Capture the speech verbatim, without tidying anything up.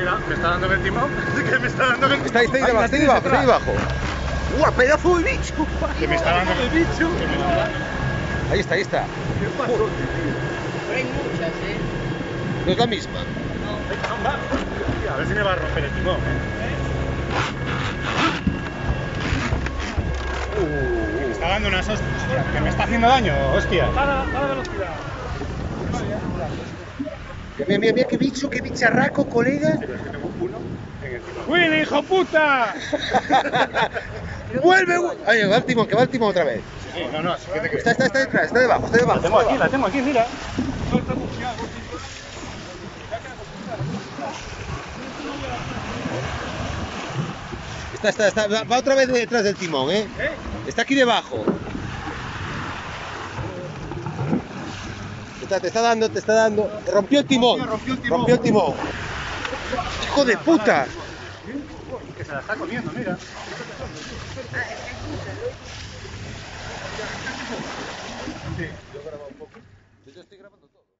Mira, me está dando en el timón. ¿Qué me está dando en el timón? Está, está ahí debajo, está ahí debajo, está ahí debajo. ¡Uah, pedazo de bicho! ¿Qué me está dando en el bicho? Ahí está, ahí está. ¿Qué pasó, tío? Pero hay muchas, ¿eh? No es la misma. A ver si me va a romper el timón, ¿eh? Uh, me está dando unas hostias. Que me está haciendo daño, hostia. Para, para velocidad. Mira, mira, mira, qué bicho, qué bicharraco, colega. Pero es que tengo uno en el timón. ¡Willy, hijo puta! ¡Vuelve! Oye, va el timón, que va el timón otra vez. Sí, no, no, sí que te crees. Está, está, está detrás, está debajo, está debajo. La tengo está aquí, la debajo. tengo aquí, mira. Está, está, está, va, va otra vez detrás del timón, ¿eh? ¿Eh? Está aquí debajo. Está, te está dando, te está dando. Rompió el timón. Rompió, rompió el timón. Rompió el timón. ¡Hijo de puta! Que se la está comiendo, mira. Sí, yo grabo un poco. Yo estoy grabando todo.